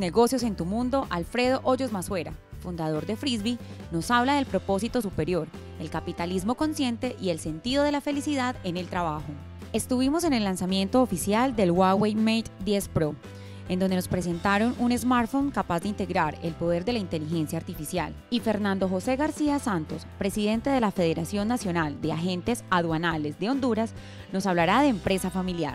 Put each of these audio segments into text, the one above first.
Negocios en tu Mundo, Alfredo Hoyos Masuera, fundador de Frisbee, nos habla del propósito superior, el capitalismo consciente y el sentido de la felicidad en el trabajo. Estuvimos en el lanzamiento oficial del Huawei Mate 10 Pro, en donde nos presentaron un smartphone capaz de integrar el poder de la inteligencia artificial. Y Fernando José García Santos, presidente de la Federación Nacional de Agentes Aduanales de Honduras, nos hablará de empresa familiar.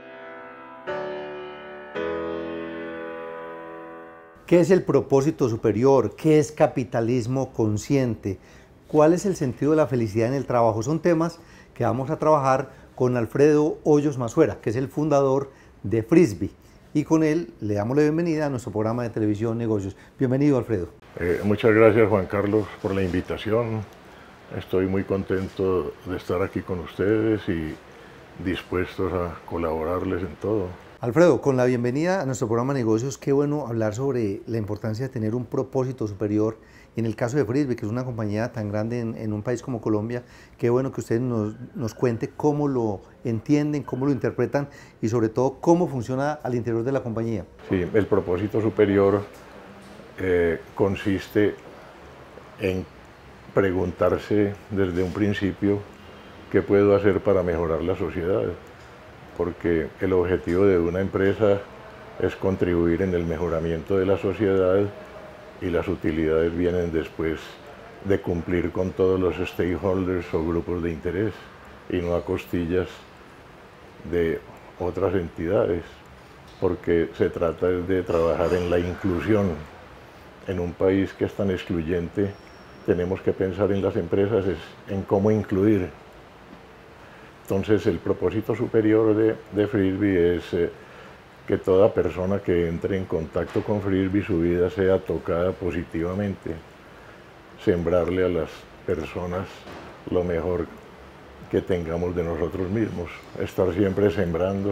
¿Qué es el propósito superior? ¿Qué es capitalismo consciente? ¿Cuál es el sentido de la felicidad en el trabajo? Son temas que vamos a trabajar con Alfredo Hoyos Masuera, que es el fundador de Frisbee. Y con él le damos la bienvenida a nuestro programa de televisión Negocios. Bienvenido, Alfredo. Muchas gracias, Juan Carlos, por la invitación. Estoy muy contento de estar aquí con ustedes y dispuestos a colaborarles en todo. Alfredo, con la bienvenida a nuestro programa Negocios, qué bueno hablar sobre la importancia de tener un propósito superior. Y en el caso de Frisbee, que es una compañía tan grande en un país como Colombia, qué bueno que ustedes nos cuente cómo lo entienden, cómo lo interpretan y sobre todo cómo funciona al interior de la compañía. Sí, el propósito superior consiste en preguntarse desde un principio qué puedo hacer para mejorar la sociedad, porque el objetivo de una empresa es contribuir en el mejoramiento de la sociedad y las utilidades vienen después de cumplir con todos los stakeholders o grupos de interés y no a costillas de otras entidades, porque se trata de trabajar en la inclusión. En un país que es tan excluyente, tenemos que pensar en las empresas en cómo incluir. Entonces el propósito superior de Frisbee es que toda persona que entre en contacto con Frisbee, su vida sea tocada positivamente, sembrarle a las personas lo mejor que tengamos de nosotros mismos, estar siempre sembrando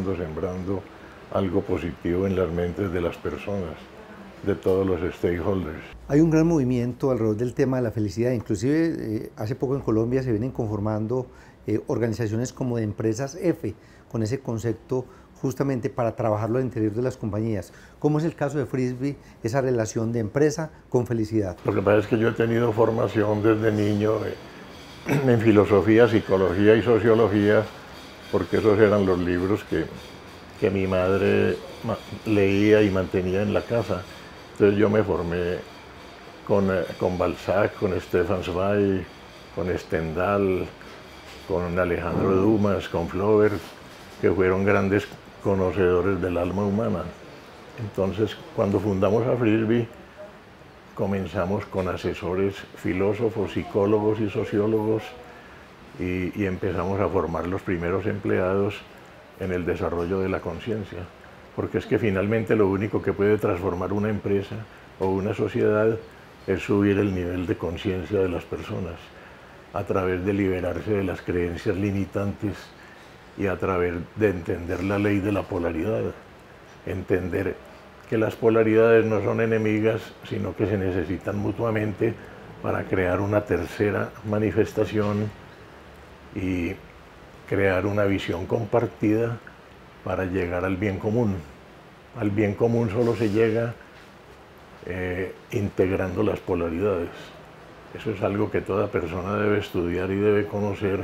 algo positivo en las mentes de las personas, de todos los stakeholders. Hay un gran movimiento alrededor del tema de la felicidad, inclusive hace poco en Colombia se vienen conformando organizaciones como de empresas F, con ese concepto justamente para trabajarlo al interior de las compañías. ¿Cómo es el caso de Frisbee, esa relación de empresa con felicidad? Lo que pasa es que yo he tenido formación desde niño en filosofía, psicología y sociología, porque esos eran los libros que mi madre leía y mantenía en la casa. Entonces yo me formé con Balzac, con Stefan Zweig, con Stendhal, con Alejandro Dumas, con Flaubert, que fueron grandes conocedores del alma humana. Entonces, cuando fundamos a Frisbee, comenzamos con asesores, filósofos, psicólogos y sociólogos y empezamos a formar los primeros empleados en el desarrollo de la conciencia. Porque es que finalmente lo único que puede transformar una empresa o una sociedad es subir el nivel de conciencia de las personas a través de liberarse de las creencias limitantes y a través de entender la ley de la polaridad, entender que las polaridades no son enemigas, sino que se necesitan mutuamente para crear una tercera manifestación y crear una visión compartida para llegar al bien común. Al bien común solo se llega integrando las polaridades. Eso es algo que toda persona debe estudiar y debe conocer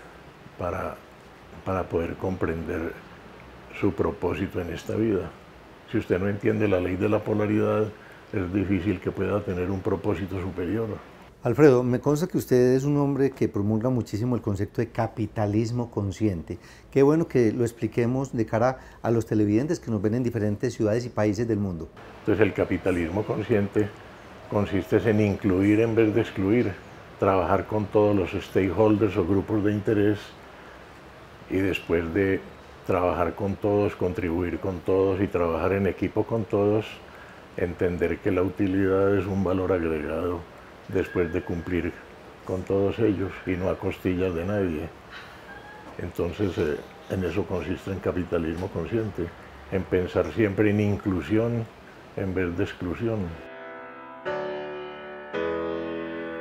para poder comprender su propósito en esta vida. Si usted no entiende la ley de la polaridad, es difícil que pueda tener un propósito superior. Alfredo, me consta que usted es un hombre que promulga muchísimo el concepto de capitalismo consciente. Qué bueno que lo expliquemos de cara a los televidentes que nos ven en diferentes ciudades y países del mundo. Entonces el capitalismo consciente consiste en incluir en vez de excluir, trabajar con todos los stakeholders o grupos de interés y después de trabajar con todos, contribuir con todos y trabajar en equipo con todos, entender que la utilidad es un valor agregado después de cumplir con todos ellos y no a costillas de nadie. Entonces, en eso consiste el capitalismo consciente, en pensar siempre en inclusión en vez de exclusión.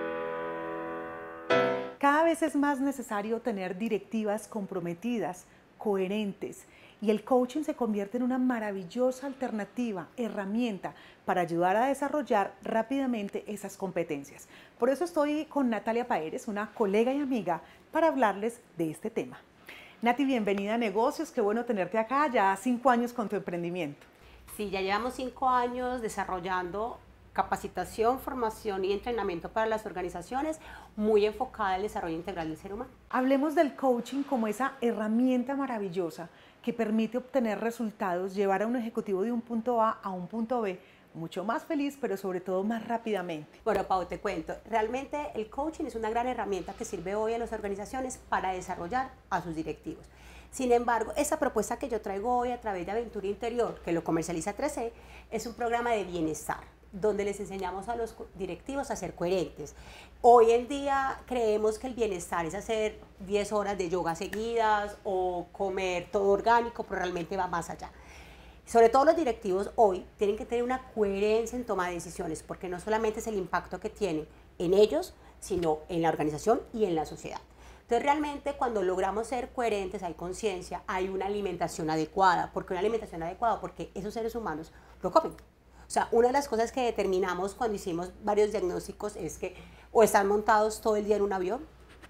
Cada vez es más necesario tener directivas comprometidas coherentes. Y el coaching se convierte en una maravillosa alternativa, herramienta para ayudar a desarrollar rápidamente esas competencias. Por eso estoy con Natalia Paeres, una colega y amiga, para hablarles de este tema. Nati, bienvenida a Negocios, qué bueno tenerte acá, ya 5 años con tu emprendimiento. Sí, ya llevamos 5 años desarrollando capacitación, formación y entrenamiento para las organizaciones, muy enfocada al desarrollo integral del ser humano. Hablemos del coaching como esa herramienta maravillosa que permite obtener resultados, llevar a un ejecutivo de un punto A a un punto B, mucho más feliz, pero sobre todo más rápidamente. Bueno, Pau, te cuento, realmente el coaching es una gran herramienta que sirve hoy a las organizaciones para desarrollar a sus directivos. Sin embargo, esa propuesta que yo traigo hoy a través de Aventura Interior, que lo comercializa 3C, es un programa de bienestar, donde les enseñamos a los directivos a ser coherentes. Hoy en día creemos que el bienestar es hacer 10 horas de yoga seguidas o comer todo orgánico, pero realmente va más allá. Sobre todo los directivos hoy tienen que tener una coherencia en toma de decisiones, porque no solamente es el impacto que tienen en ellos, sino en la organización y en la sociedad. Entonces realmente cuando logramos ser coherentes hay conciencia, hay una alimentación adecuada. ¿Por qué una alimentación adecuada? Porque esos seres humanos lo comen. O sea, una de las cosas que determinamos cuando hicimos varios diagnósticos es que o están montados todo el día en un avión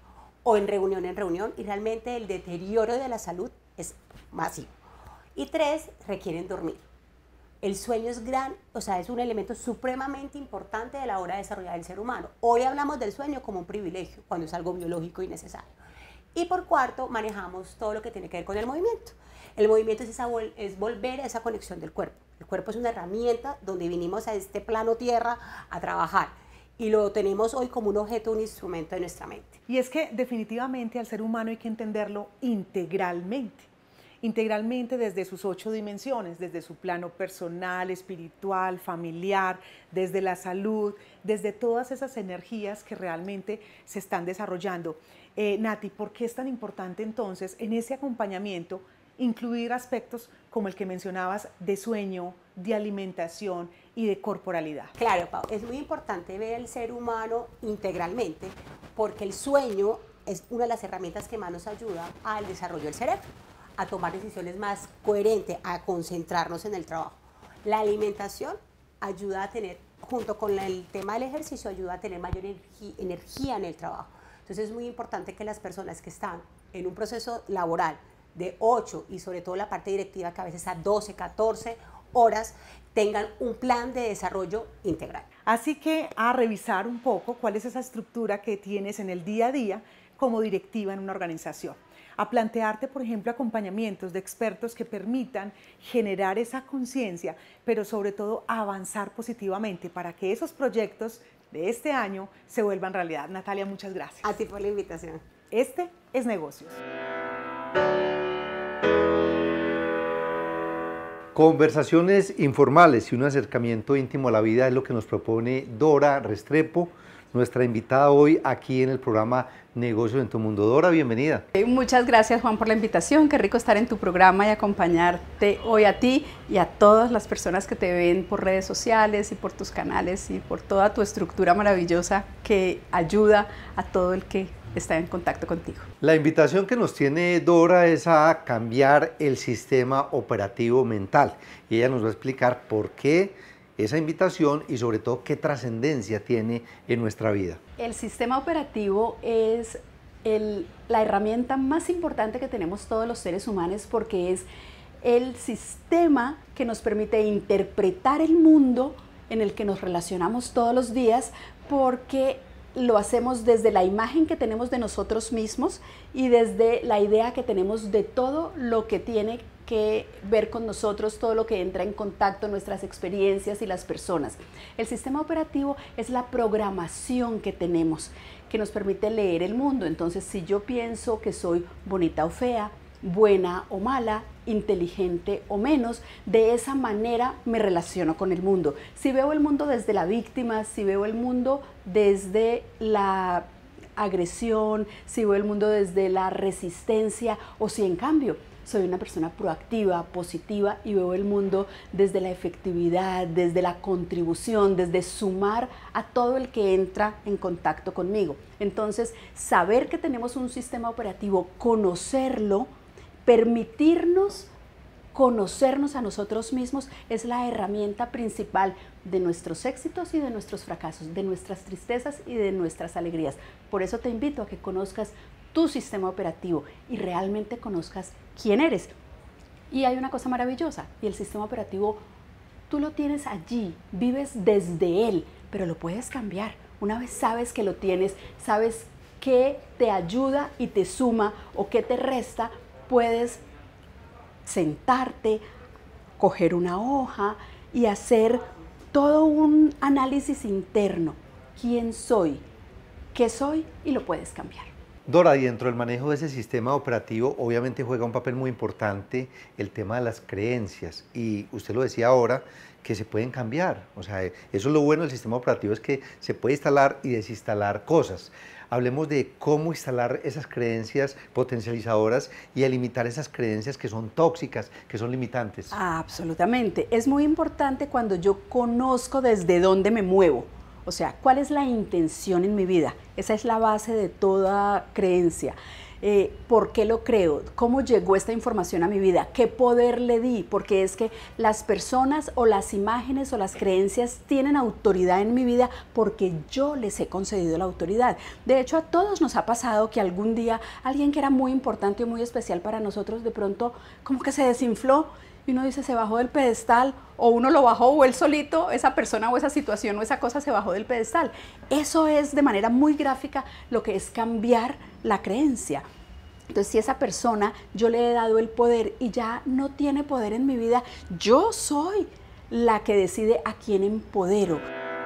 o en reunión, y realmente el deterioro de la salud es masivo. Y 3, requieren dormir. El sueño es es un elemento supremamente importante de la hora de desarrollar el ser humano. Hoy hablamos del sueño como un privilegio, cuando es algo biológico y necesario. Y por cuarto, manejamos todo lo que tiene que ver con el movimiento. El movimiento es volver a esa conexión del cuerpo. El cuerpo es una herramienta donde vinimos a este plano tierra a trabajar y lo tenemos hoy como un objeto, un instrumento de nuestra mente. Y es que definitivamente al ser humano hay que entenderlo integralmente. Integralmente desde sus 8 dimensiones, desde su plano personal, espiritual, familiar, desde la salud, desde todas esas energías que realmente se están desarrollando. Nati, ¿por qué es tan importante entonces en ese acompañamiento incluir aspectos como el que mencionabas de sueño, de alimentación y de corporalidad? Claro, Pau, es muy importante ver al ser humano integralmente porque el sueño es una de las herramientas que más nos ayuda al desarrollo del cerebro, a tomar decisiones más coherentes, a concentrarnos en el trabajo. La alimentación ayuda a tener, junto con el tema del ejercicio, ayuda a tener mayor energía en el trabajo. Entonces es muy importante que las personas que están en un proceso laboral de 8 y sobre todo la parte directiva que a veces a 12, 14 horas tengan un plan de desarrollo integral. Así que a revisar un poco cuál es esa estructura que tienes en el día a día como directiva en una organización. A plantearte, por ejemplo, acompañamientos de expertos que permitan generar esa conciencia, pero sobre todo avanzar positivamente para que esos proyectos de este año se vuelvan realidad. Natalia, muchas gracias. A ti por la invitación. Este es Negocios. Conversaciones informales y un acercamiento íntimo a la vida es lo que nos propone Dora Restrepo, nuestra invitada hoy aquí en el programa Negocios en tu Mundo. Dora, bienvenida. Muchas gracias, Juan, por la invitación. Qué rico estar en tu programa y acompañarte hoy a ti y a todas las personas que te ven por redes sociales y por tus canales y por toda tu estructura maravillosa que ayuda a todo el que está en contacto contigo. La invitación que nos tiene Dora es a cambiar el sistema operativo mental y ella nos va a explicar por qué esa invitación y sobre todo qué trascendencia tiene en nuestra vida. El sistema operativo es la herramienta más importante que tenemos todos los seres humanos porque es el sistema que nos permite interpretar el mundo en el que nos relacionamos todos los días porque lo hacemos desde la imagen que tenemos de nosotros mismos y desde la idea que tenemos de todo lo que tiene que ver con nosotros, todo lo que entra en contacto, nuestras experiencias y las personas. El sistema operativo es la programación que tenemos, que nos permite leer el mundo. Entonces, si yo pienso que soy bonita o fea, buena o mala, inteligente o menos, de esa manera me relaciono con el mundo. Si veo el mundo desde la víctima, si veo el mundo desde la agresión, si veo el mundo desde la resistencia o si en cambio soy una persona proactiva, positiva y veo el mundo desde la efectividad, desde la contribución, desde sumar a todo el que entra en contacto conmigo. Entonces, saber que tenemos un sistema operativo, conocerlo, permitirnos conocernos a nosotros mismos es la herramienta principal de nuestros éxitos y de nuestros fracasos, de nuestras tristezas y de nuestras alegrías. Por eso te invito a que conozcas tu sistema operativo y realmente conozcas quién eres. Y hay una cosa maravillosa, y el sistema operativo tú lo tienes allí, vives desde él, pero lo puedes cambiar. Una vez sabes que lo tienes, sabes qué te ayuda y te suma o qué te resta, puedes sentarte, coger una hoja y hacer todo un análisis interno. ¿Quién soy? ¿Qué soy? Y lo puedes cambiar. Dora, y dentro del manejo de ese sistema operativo, obviamente juega un papel muy importante el tema de las creencias. Y usted lo decía ahora, que se pueden cambiar. O sea, eso es lo bueno del sistema operativo, es que se puede instalar y desinstalar cosas. Hablemos de cómo instalar esas creencias potencializadoras y eliminar esas creencias que son tóxicas, que son limitantes. Absolutamente. Es muy importante cuando yo conozco desde dónde me muevo. O sea, ¿cuál es la intención en mi vida? Esa es la base de toda creencia. ¿Por qué lo creo? ¿Cómo llegó esta información a mi vida? ¿Qué poder le di? Porque es que las personas o las imágenes o las creencias tienen autoridad en mi vida porque yo les he concedido la autoridad. De hecho, a todos nos ha pasado que algún día alguien que era muy importante y muy especial para nosotros de pronto como que se desinfló y uno dice se bajó del pedestal, o uno lo bajó o él solito, esa persona o esa situación o esa cosa se bajó del pedestal. Eso es de manera muy gráfica lo que es cambiar la creencia. Entonces, si esa persona yo le he dado el poder y ya no tiene poder en mi vida, yo soy la que decide a quién empodero.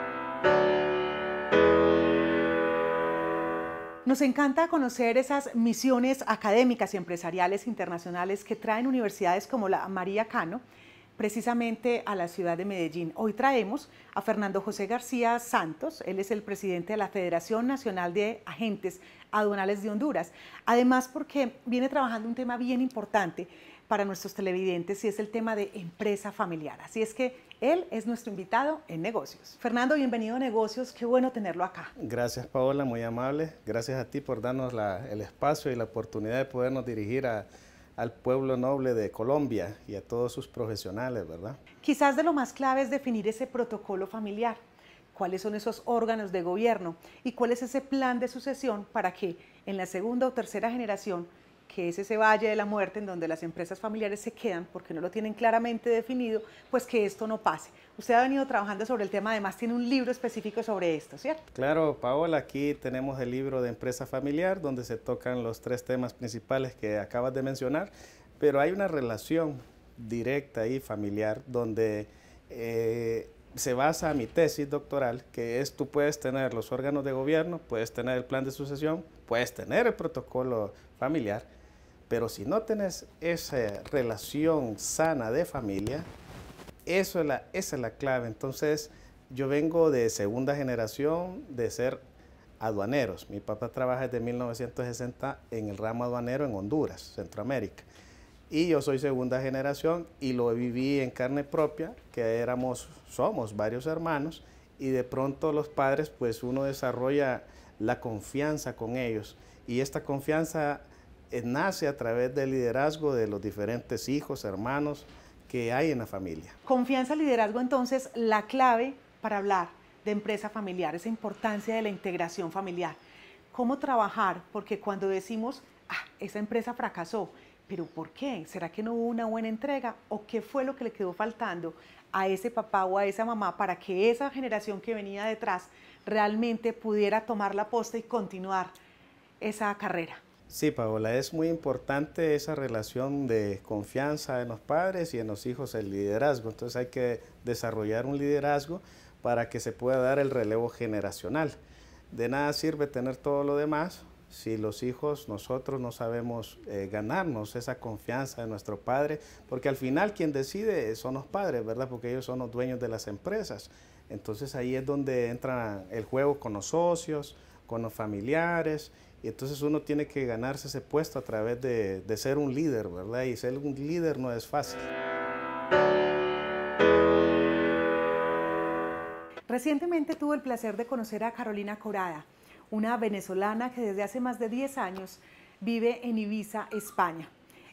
Nos encanta conocer esas misiones académicas y empresariales internacionales que traen universidades como la María Cano, precisamente a la ciudad de Medellín. Hoy traemos a Fernando José García Santos, él es el presidente de la Federación Nacional de Agentes Aduanales de Honduras. Además, porque viene trabajando un tema bien importante para nuestros televidentes y es el tema de empresa familiar. Así es que él es nuestro invitado en Negocios. Fernando, bienvenido a Negocios, qué bueno tenerlo acá. Gracias, Paola, muy amable. Gracias a ti por darnos el espacio y la oportunidad de podernos dirigir al pueblo noble de Colombia y a todos sus profesionales, ¿verdad? Quizás de lo más clave es definir ese protocolo familiar. ¿Cuáles son esos órganos de gobierno? ¿Y cuál es ese plan de sucesión para que en la segunda o tercera generación, que es ese valle de la muerte en donde las empresas familiares se quedan porque no lo tienen claramente definido, pues que esto no pase? Usted ha venido trabajando sobre el tema, además tiene un libro específico sobre esto, ¿cierto? Claro, Paola, aquí tenemos el libro de Empresa Familiar, donde se tocan los 3 temas principales que acabas de mencionar, pero hay una relación directa y familiar donde se basa mi tesis doctoral, que es tú puedes tener los órganos de gobierno, puedes tener el plan de sucesión, puedes tener el protocolo familiar, pero si no tenés esa relación sana de familia, esa es la clave. Entonces, yo vengo de segunda generación de ser aduaneros. Mi papá trabaja desde 1960 en el ramo aduanero en Honduras, Centroamérica. Y yo soy segunda generación y lo viví en carne propia, que somos varios hermanos, y de pronto los padres, pues uno desarrolla la confianza con ellos. Y esta confianza nace a través del liderazgo de los diferentes hijos, hermanos que hay en la familia. Confianza, liderazgo, entonces, la clave para hablar de empresa familiar, esa importancia de la integración familiar. ¿Cómo trabajar? Porque cuando decimos, esa empresa fracasó, ¿pero por qué? ¿Será que no hubo una buena entrega? ¿O qué fue lo que le quedó faltando a ese papá o a esa mamá para que esa generación que venía detrás realmente pudiera tomar la posta y continuar esa carrera? Sí, Paola, es muy importante esa relación de confianza en los padres y en los hijos, el liderazgo. Entonces hay que desarrollar un liderazgo para que se pueda dar el relevo generacional. De nada sirve tener todo lo demás si los hijos, nosotros no sabemos ganarnos esa confianza de nuestro padre, porque al final quien decide son los padres, ¿verdad? Porque ellos son los dueños de las empresas. Entonces ahí es donde entra el juego con los socios, con los familiares, y entonces uno tiene que ganarse ese puesto a través de ser un líder, ¿verdad? Y ser un líder no es fácil. Recientemente tuve el placer de conocer a Carolina Corada, una venezolana que desde hace más de 10 años vive en Ibiza, España.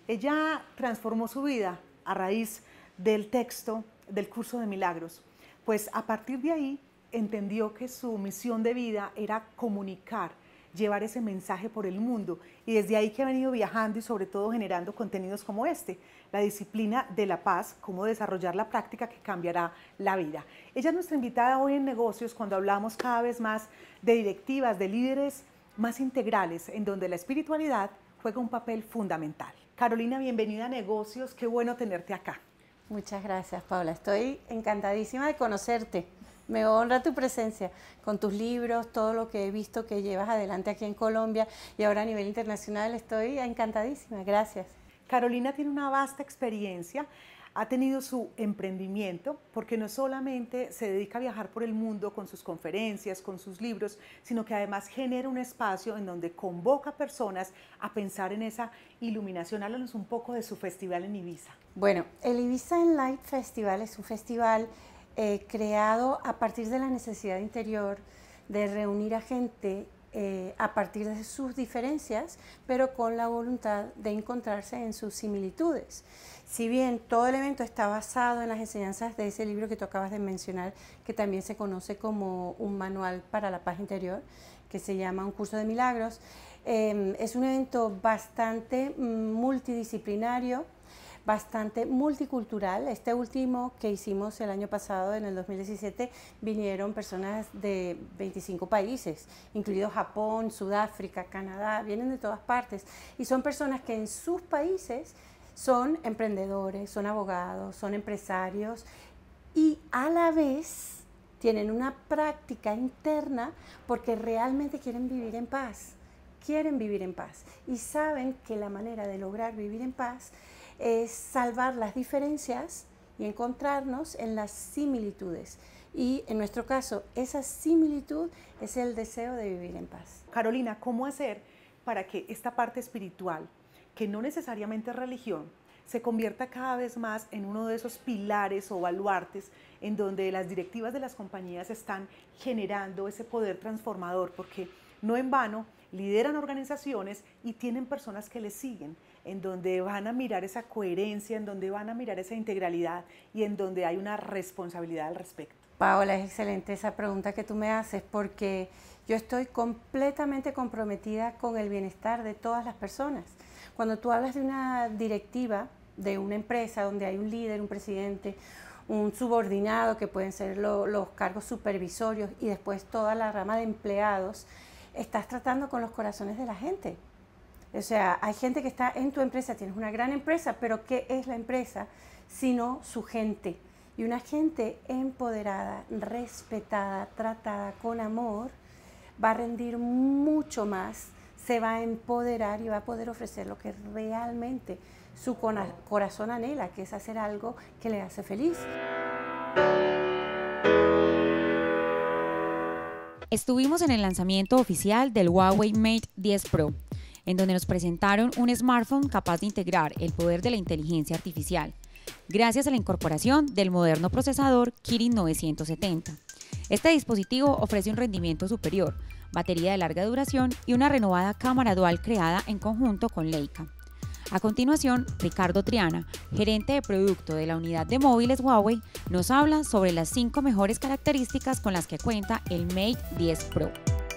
Ella transformó su vida a raíz del texto del curso de milagros, pues a partir de ahí entendió que su misión de vida era comunicar, llevar ese mensaje por el mundo, y desde ahí que ha venido viajando y sobre todo generando contenidos como este, la disciplina de la paz, cómo desarrollar la práctica que cambiará la vida. Ella es nuestra invitada hoy en Negocios cuando hablamos cada vez más de directivas, de líderes más integrales, en donde la espiritualidad juega un papel fundamental. Carolina, bienvenida a Negocios, qué bueno tenerte acá. Muchas gracias, Paula. Estoy encantadísima de conocerte. Me honra tu presencia con tus libros, todo lo que he visto que llevas adelante aquí en Colombia y ahora a nivel internacional. Estoy encantadísima. Gracias. Carolina tiene una vasta experiencia, ha tenido su emprendimiento porque no solamente se dedica a viajar por el mundo con sus conferencias, con sus libros, sino que además genera un espacio en donde convoca personas a pensar en esa iluminación. Háblanos un poco de su festival en Ibiza. Bueno, el Ibiza Enlight Festival es un festival creado a partir de la necesidad interior de reunir a gente a partir de sus diferencias, pero con la voluntad de encontrarse en sus similitudes. Si bien todo el evento está basado en las enseñanzas de ese libro que tú acabas de mencionar, que también se conoce como un manual para la paz interior, que se llama Un Curso de Milagros, es un evento bastante multidisciplinario, bastante multicultural. Este último que hicimos el año pasado, en el 2017, vinieron personas de 25 países, incluidos Japón, Sudáfrica, Canadá, vienen de todas partes y son personas que en sus países son emprendedores, son abogados, son empresarios y a la vez tienen una práctica interna porque realmente quieren vivir en paz y saben que la manera de lograr vivir en paz es salvar las diferencias y encontrarnos en las similitudes. Y en nuestro caso, esa similitud es el deseo de vivir en paz. Carolina, ¿cómo hacer para que esta parte espiritual, que no necesariamente es religión, se convierta cada vez más en uno de esos pilares o baluartes en donde las directivas de las compañías están generando ese poder transformador? Porque no en vano lideran organizaciones y tienen personas que les siguen, en donde van a mirar esa coherencia, en donde van a mirar esa integralidad y en donde hay una responsabilidad al respecto. Paola, es excelente esa pregunta que tú me haces porque yo estoy completamente comprometida con el bienestar de todas las personas. Cuando tú hablas de una directiva de una empresa donde hay un líder, un presidente, un subordinado, que pueden ser los cargos supervisorios y después toda la rama de empleados, estás tratando con los corazones de la gente. O sea, hay gente que está en tu empresa, tienes una gran empresa, pero ¿qué es la empresa sino su gente? Y una gente empoderada, respetada, tratada con amor, va a rendir mucho más, se va a empoderar y va a poder ofrecer lo que realmente su corazón anhela, que es hacer algo que le hace feliz. Estuvimos en el lanzamiento oficial del Huawei Mate 10 Pro, en donde nos presentaron un smartphone capaz de integrar el poder de la inteligencia artificial, gracias a la incorporación del moderno procesador Kirin 970. Este dispositivo ofrece un rendimiento superior, batería de larga duración y una renovada cámara dual creada en conjunto con Leica. A continuación, Ricardo Triana, gerente de producto de la unidad de móviles Huawei, nos habla sobre las 5 mejores características con las que cuenta el Mate 10 Pro.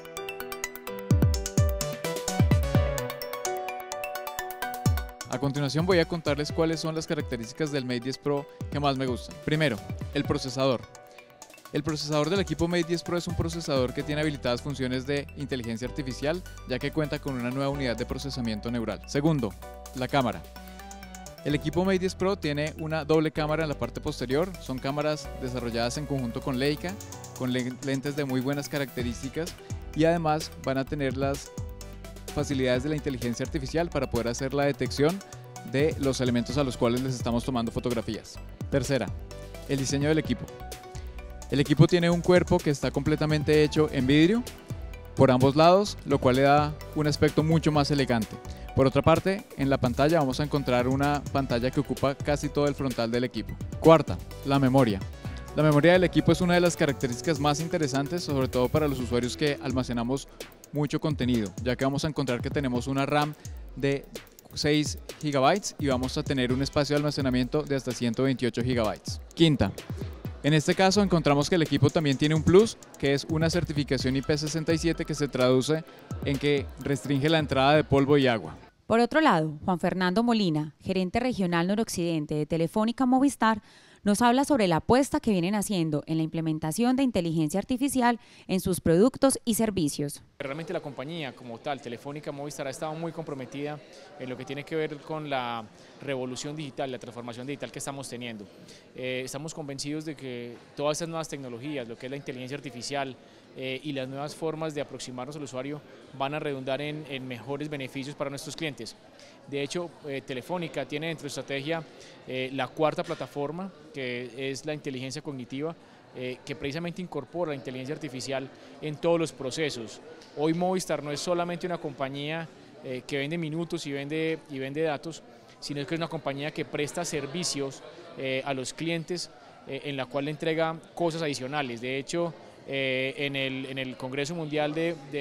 A continuación voy a contarles cuáles son las características del Mate 10 Pro que más me gustan. Primero, el procesador. El procesador del equipo Mate 10 Pro es un procesador que tiene habilitadas funciones de inteligencia artificial, ya que cuenta con una nueva unidad de procesamiento neural. Segundo, la cámara. El equipo Mate 10 Pro tiene una doble cámara en la parte posterior. Son cámaras desarrolladas en conjunto con Leica, con lentes de muy buenas características y además van a tener las facilidades de la inteligencia artificial para poder hacer la detección de los elementos a los cuales les estamos tomando fotografías. Tercera, el diseño del equipo. El equipo tiene un cuerpo que está completamente hecho en vidrio por ambos lados, lo cual le da un aspecto mucho más elegante. Por otra parte, en la pantalla vamos a encontrar una pantalla que ocupa casi todo el frontal del equipo. Cuarta, la memoria. La memoria del equipo es una de las características más interesantes, sobre todo para los usuarios que almacenamos mucho contenido, ya que vamos a encontrar que tenemos una RAM de 6 GB y vamos a tener un espacio de almacenamiento de hasta 128 GB. Quinta, en este caso encontramos que el equipo también tiene un plus, que es una certificación IP67 que se traduce en que restringe la entrada de polvo y agua. Por otro lado, Juan Fernando Molina, gerente regional noroccidente de Telefónica Movistar, nos habla sobre la apuesta que vienen haciendo en la implementación de inteligencia artificial en sus productos y servicios. Realmente la compañía como tal, Telefónica Movistar, ha estado muy comprometida en lo que tiene que ver con la revolución digital, la transformación digital que estamos teniendo. Estamos convencidos de que todas estas nuevas tecnologías, lo que es la inteligencia artificial y las nuevas formas de aproximarnos al usuario van a redundar en mejores beneficios para nuestros clientes. De hecho, Telefónica tiene dentro de su estrategia la cuarta plataforma, que es la inteligencia cognitiva, que precisamente incorpora la inteligencia artificial en todos los procesos. Hoy Movistar no es solamente una compañía que vende minutos y vende datos, sino que es una compañía que presta servicios a los clientes en la cual le entrega cosas adicionales. De hecho, en el Congreso Mundial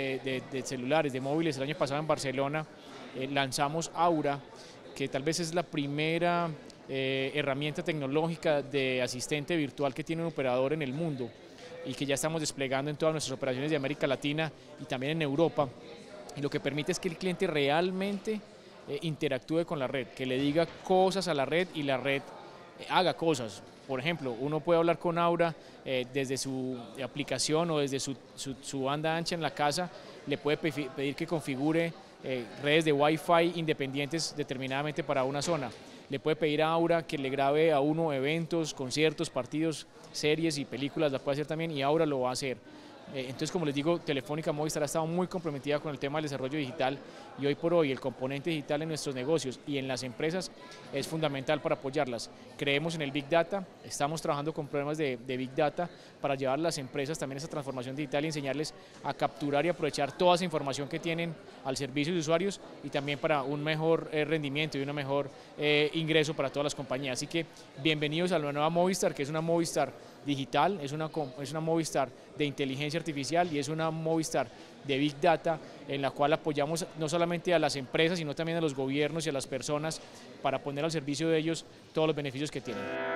de Celulares, de Móviles, el año pasado en Barcelona, lanzamos Aura, que tal vez es la primera herramienta tecnológica de asistente virtual que tiene un operador en el mundo y que ya estamos desplegando en todas nuestras operaciones de América Latina y también en Europa. Y lo que permite es que el cliente realmente interactúe con la red, que le diga cosas a la red y la red haga cosas. Por ejemplo, uno puede hablar con Aura desde su aplicación o desde su banda ancha en la casa, le puede pedir que configure redes de Wi-Fi independientes determinadamente para una zona. Le puede pedir a Aura que le grabe a uno eventos, conciertos, partidos, series y películas, la puede hacer también, y Aura lo va a hacer. Entonces, como les digo, Telefónica Movistar ha estado muy comprometida con el tema del desarrollo digital y hoy por hoy el componente digital en nuestros negocios y en las empresas es fundamental para apoyarlas. Creemos en el Big Data, estamos trabajando con programas de Big Data para llevar a las empresas también esa transformación digital y enseñarles a capturar y aprovechar toda esa información que tienen al servicio de usuarios y también para un mejor rendimiento y un mejor ingreso para todas las compañías. Así que bienvenidos a la nueva Movistar, que es una Movistar digital, es una Movistar de inteligencia artificial y es una Movistar de Big Data, en la cual apoyamos no solamente a las empresas, sino también a los gobiernos y a las personas para poner al servicio de ellos todos los beneficios que tienen.